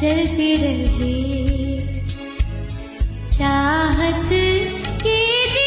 चलते रहे चाहत के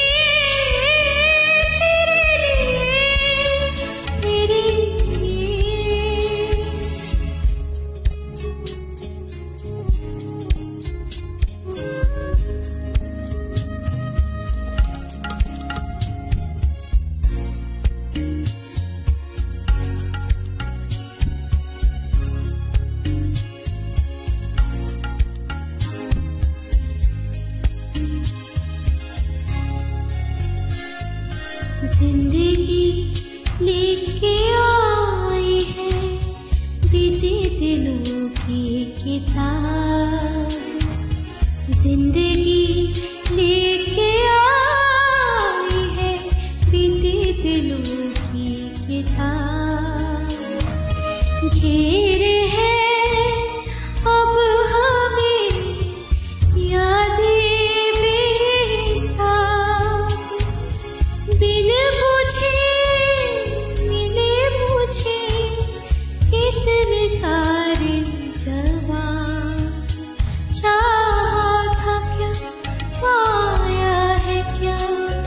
जिंदगी लेके आई है बीते दिनों की किताब। जिंदगी लेके आई है बीते दिनों की किताब। घेरे है अब हमें यादें बेहिसाब। बिन पूछे मिले मुझे कितने सारे जवाब। चाहा था क्या पाया है क्या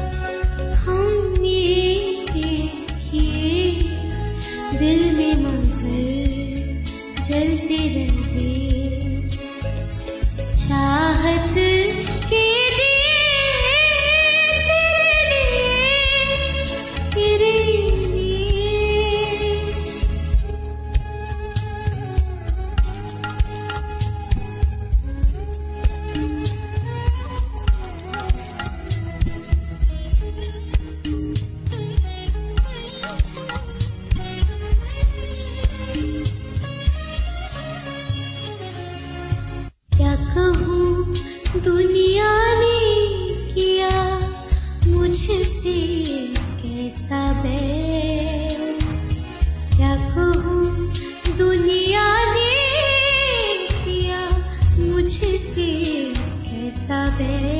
हमने देखिए दिल में मगर जलते रहे चाहत के क्या कहूँ दुनिया ने किया मुझसे कैसा बैर। क्या कहूँ दुनिया ने किया मुझसे कैसा बैर।